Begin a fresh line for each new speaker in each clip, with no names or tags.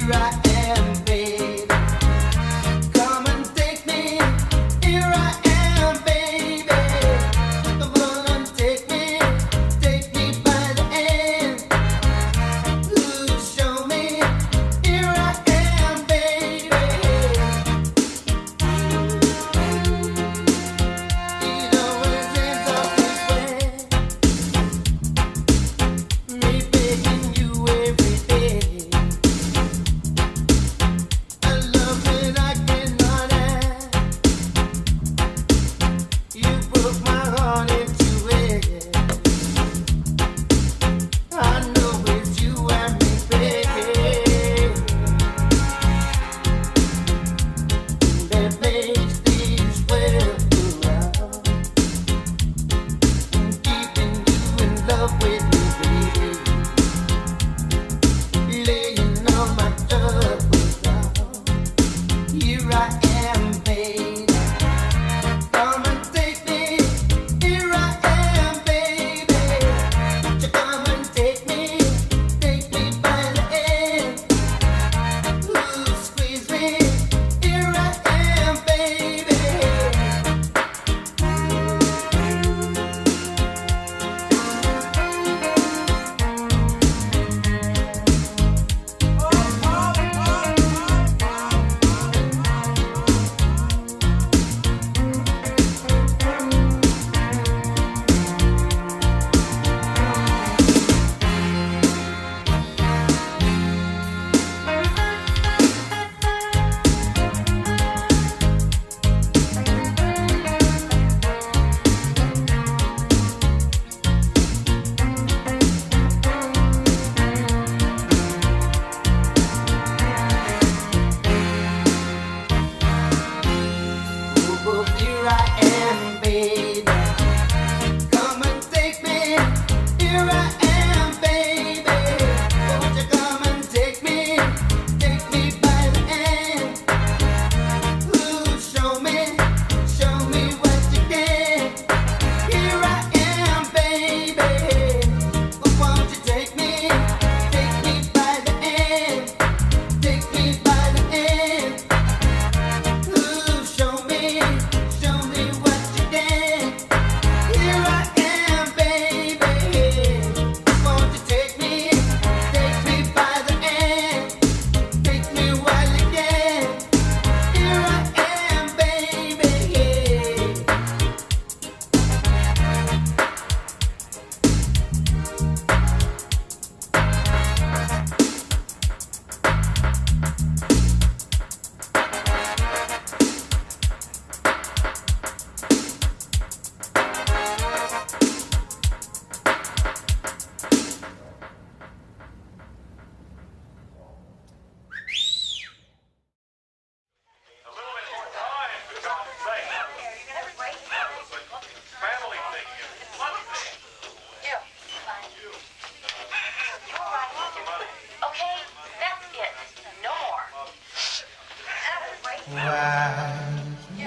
Wise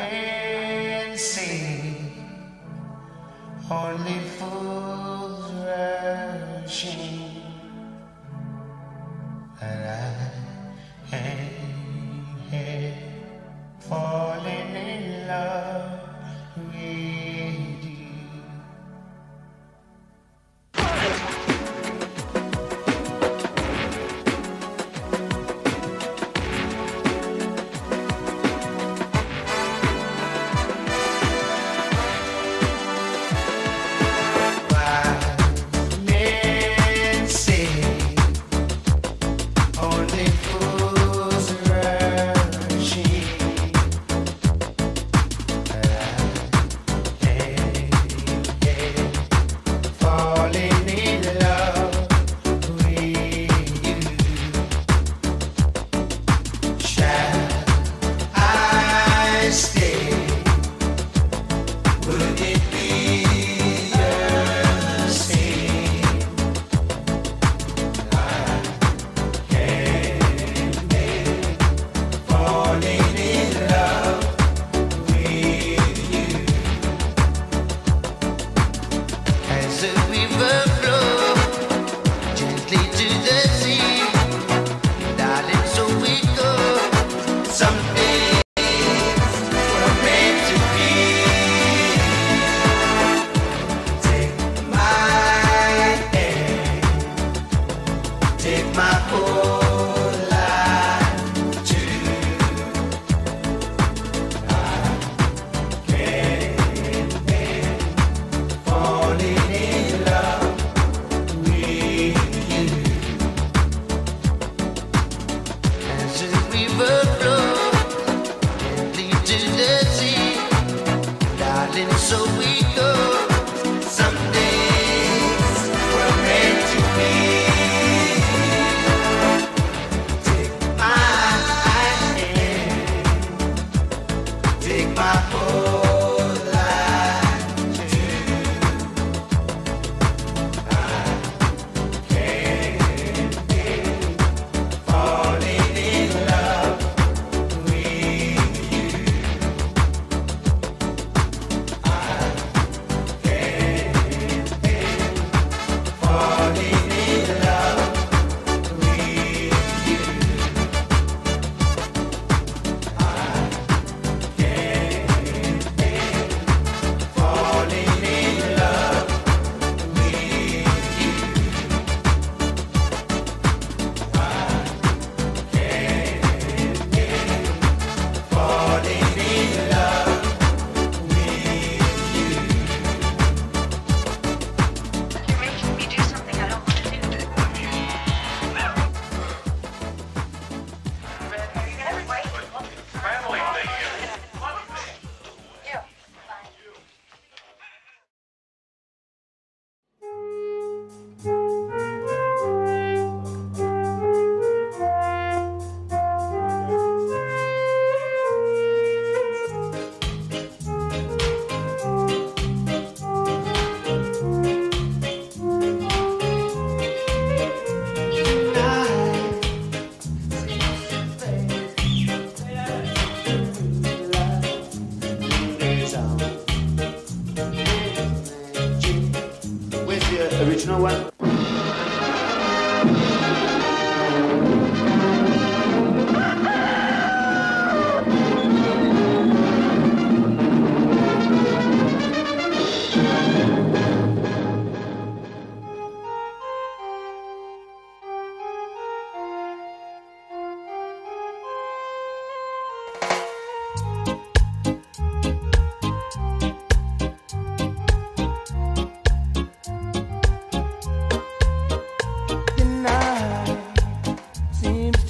men say only fools rushing, and I ain't here falling in love with you. Only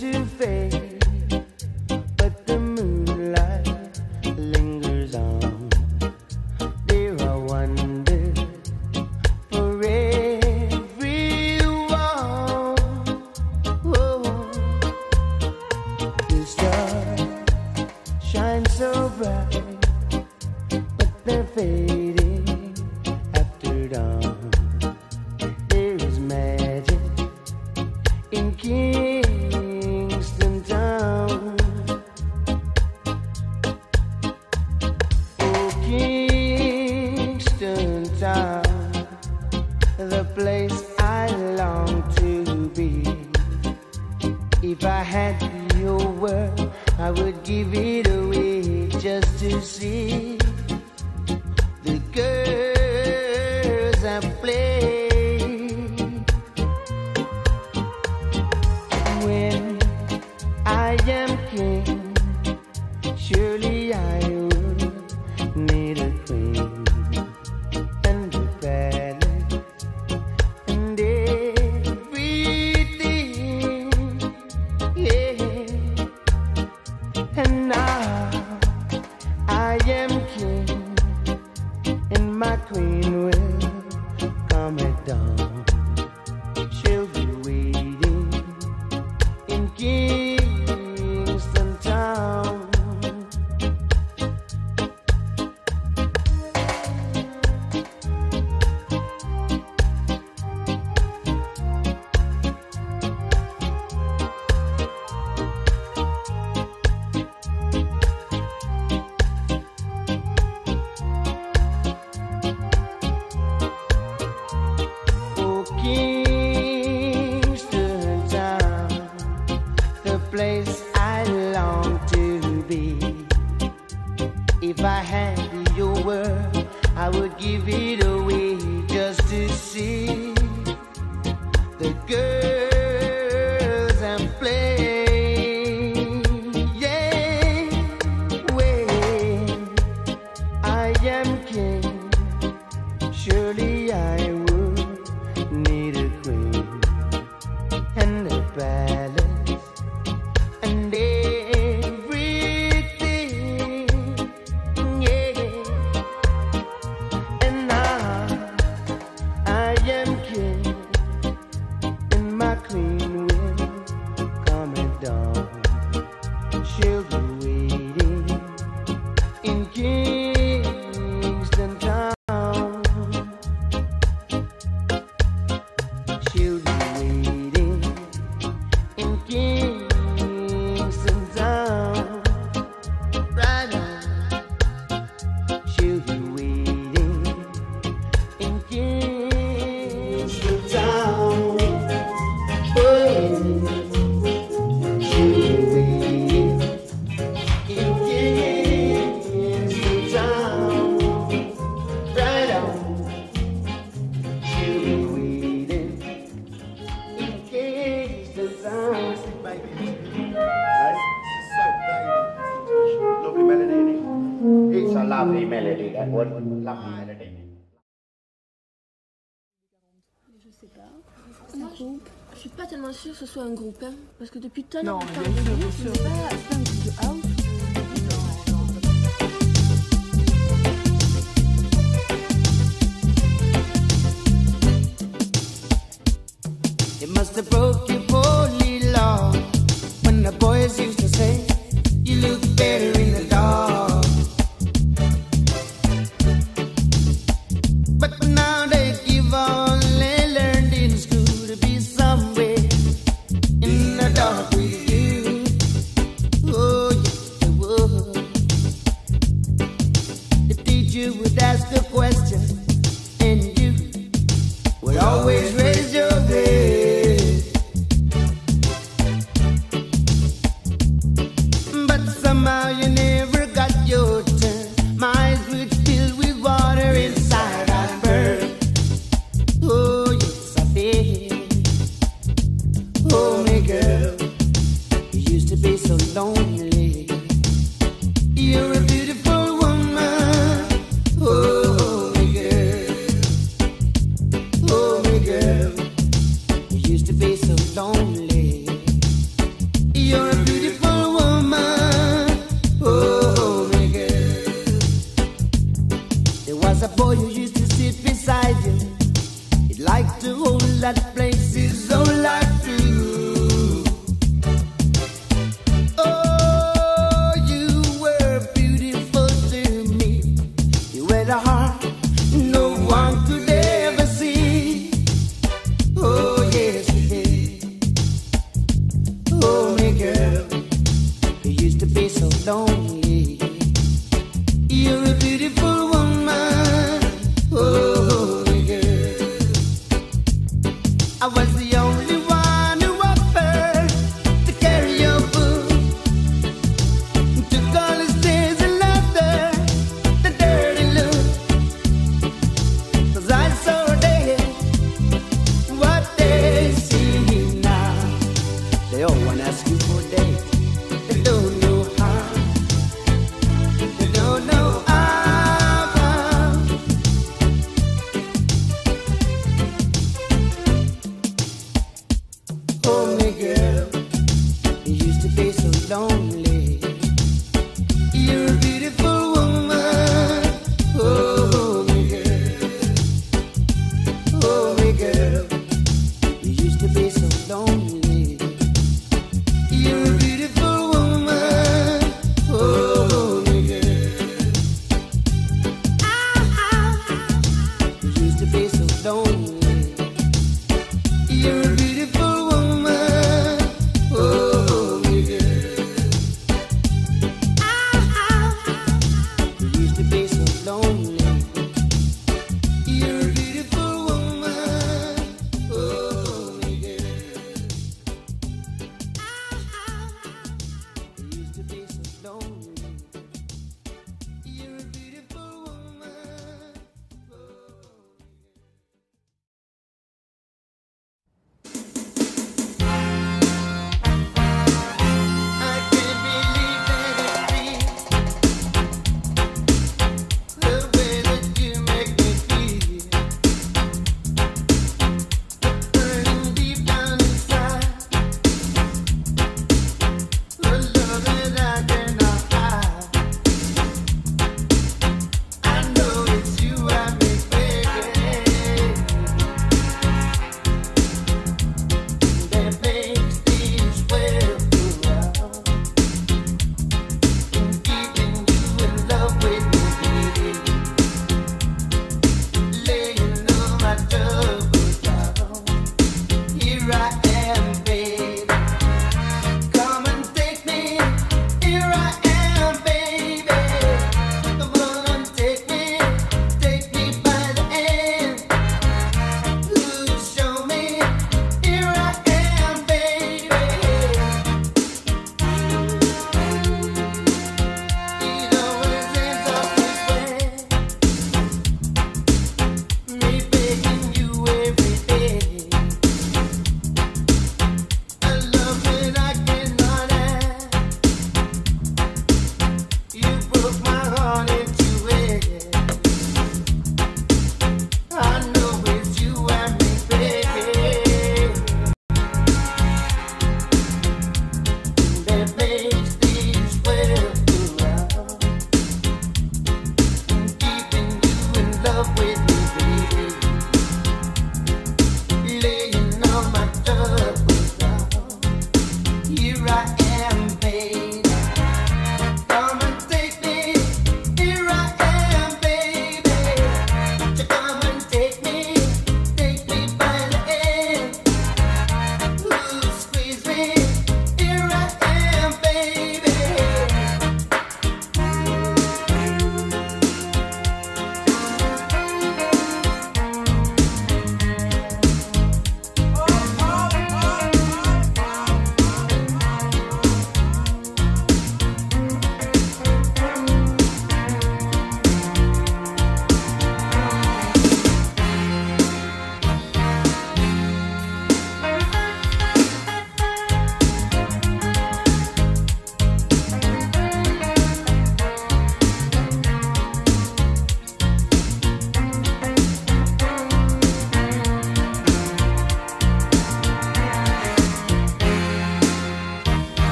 to fade, but the moonlight lingers on. There are wonders for everyone. Oh, the stars shine so bright, but they're fading after dawn. There is magic in Kingston town. Oh, Kingston town, the place I long to be. If I had your world, I would give it away just to see the girls I play. When I am king, surely I would need a queen and a palace and everything, yeah. And now I am king, and my queen will come at dawn. She'll be waiting in Kingston town. Oh, Kingston town, the place I long to be. If I had your word, I would give it away just to see the girls and play. Yeah, when I am king, surely I would need a queen and a palace and everything, yeah. And now I am king, and my queen will come at dawn. She'll be waiting in Kingston town. She'll be waiting in Kingston town. Right on. She'll be waiting in Kingston town. Oh, she'll be waiting in Kingston town. Right on. She'll be waiting in Kingston town.
Lovely melody, isn't it? It's a lovely melody, that one. Lovely melody.
Je sais pas. Moi, je suis pas tellement sûre que ce soit un groupe, hein, parce que depuis tout à
Non,
l'heure, on parle
bien
de
sûr,
groupe,
bien sûr.
c'est pas un groupe de house.
It must have broke your holy law when the boys used to say you look better in the dark. But now they give all they learned in school to be somewhere in the dark with you. Oh, yeah. used to be so lonely. You're a beautiful woman, oh girl. I was the only one who offered to carry your book. Took all his days and laughter, the dirty look. 'Cause I saw dead what they see now. They all wanna ask you for dates. They don't know how. They don't know how. Oh, my girl, you used to be so lonely. You're a beautiful woman. Oh, my girl. Oh, my girl, you used to be so lonely. You're a beautiful woman. Oh, my girl. You used to be so lonely. You're a beautiful woman. Oh, my girl.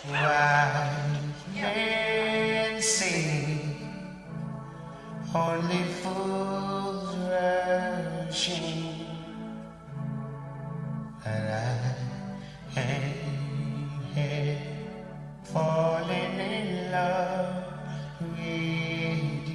Wise men say only fools rushing, and I ain't falling in love with you.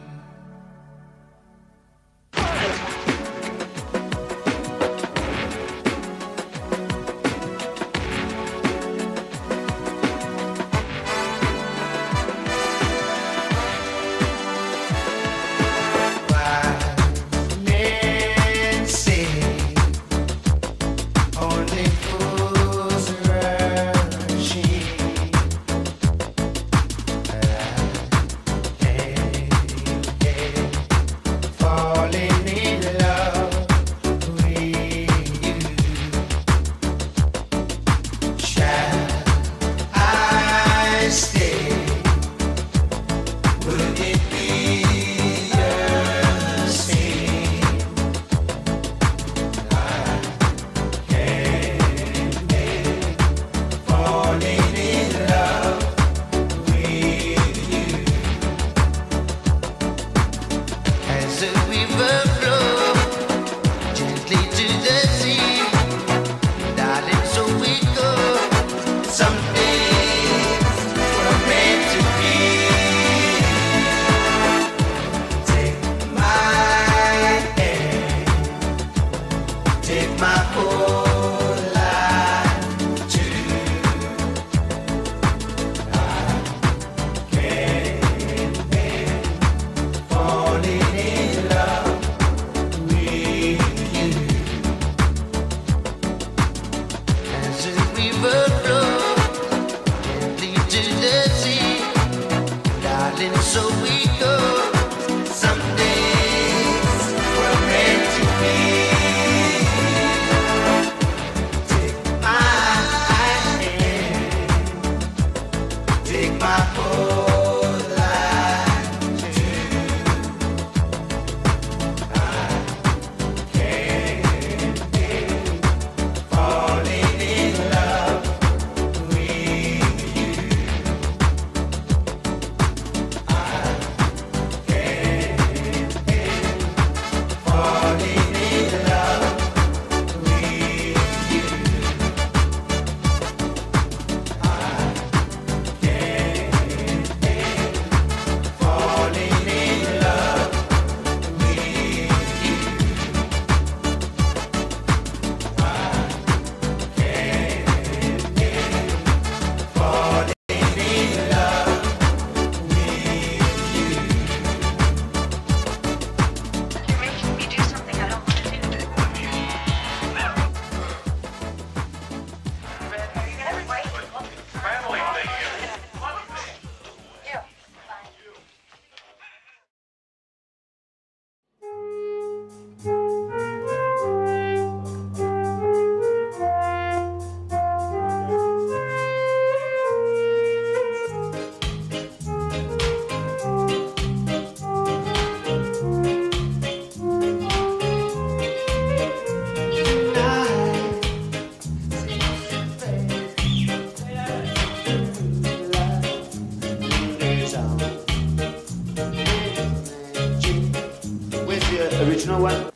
Original one.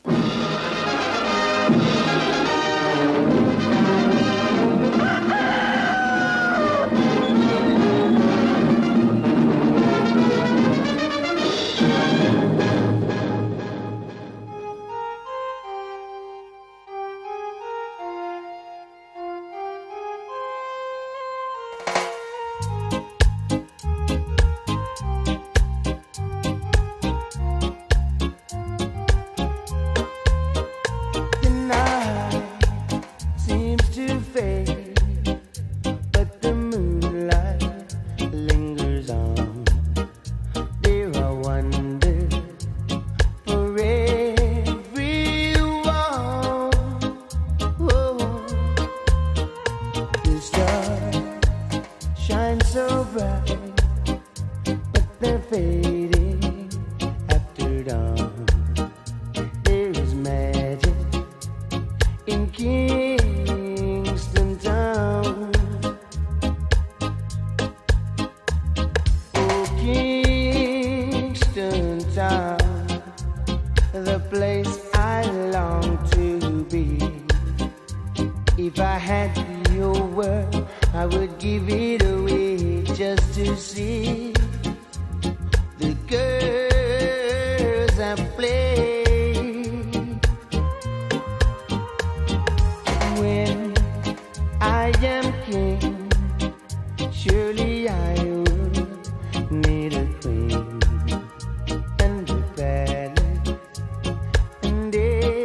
In Kingston town, Surely I would need a queen and a palace and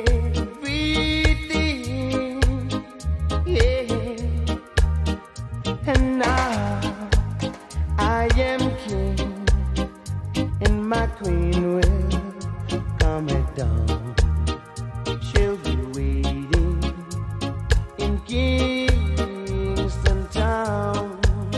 everything, yeah. And now I am king, and my queen will come at dawn. She'll be waiting in Kingston Town.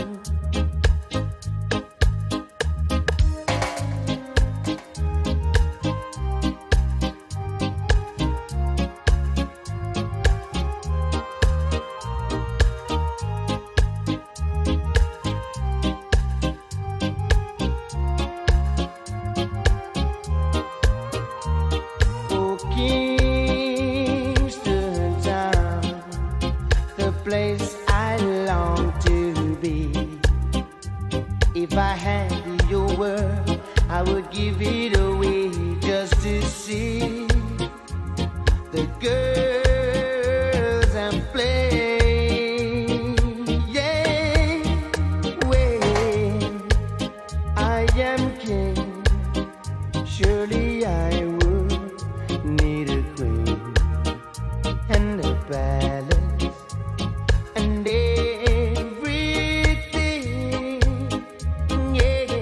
Oh, Kingston Town, the place I long to be. If I had your word, I would give it away just to see the girls and play. Yeah, when I am king, surely I would need a queen and a palace and everything, yeah.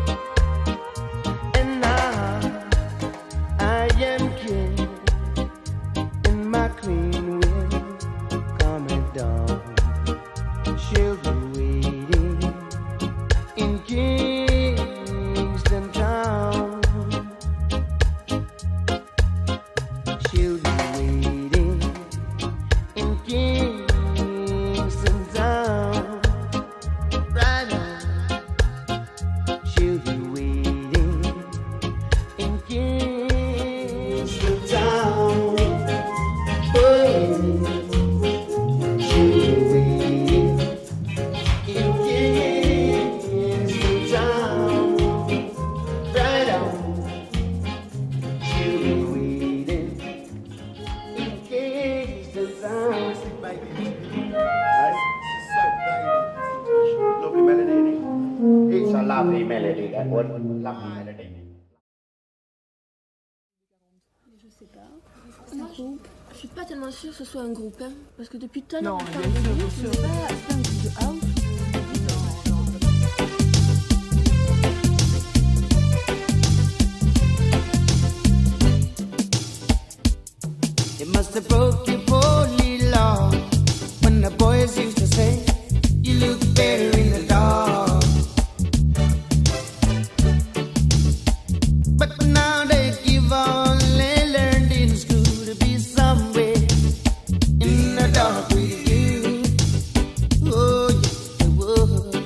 And now I am king, and my queen will come at dawn. She'll be waiting in Kingston Town. She'll be waiting in Kingston Town. Right on. She'll be waiting in Kingston Town. Oh, she'll be waiting in Kingston Town. Right on. She'll be waiting in Kingston Town.
Lovely melody, isn't it? It's a lovely melody, that one. Lovely melody.
Je sais pas. Moi, je suis pas tellement sûre que ce soit un groupe, hein, parce que depuis tout à l'heure,
Non,
on
bien
parle
sûr,
de
bien
groupe,
sûr.
c'est pas un groupe de house.
It must have broke your holy law when the boys used to say you look better in the dark. But now they give all they learned in school to be somewhere in the dark with you. Oh, yes, they would.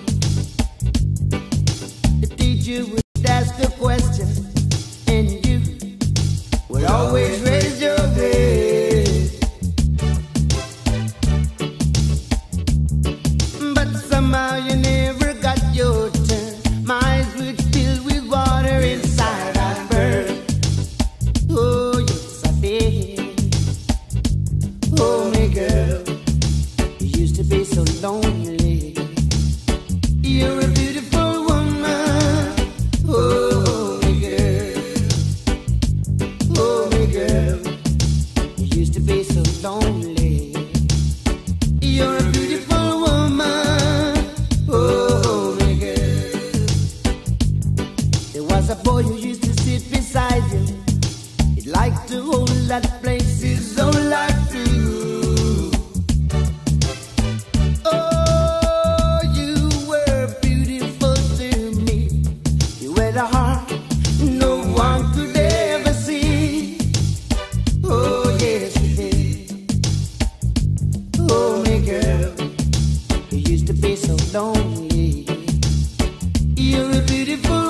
The teacher would ask a question, and you would always raise your head. But somehow you never got your turn. My eyes would fill with water inside I'd burn. Oh, yes, I did. Oh, my girl, you used to be so lonely. You're a beautiful woman. Oh, my girl. Oh, my girl, you used to be so lonely. You're a beautiful woman. Oh, my girl. There was a boy who used to sit beside you. He'd like to hold that place his whole life through. Oh, you were beautiful to me. You had a heart no one could ever see. Oh, yes, you did. Oh, my girl, you used to be so lonely. You're a beautiful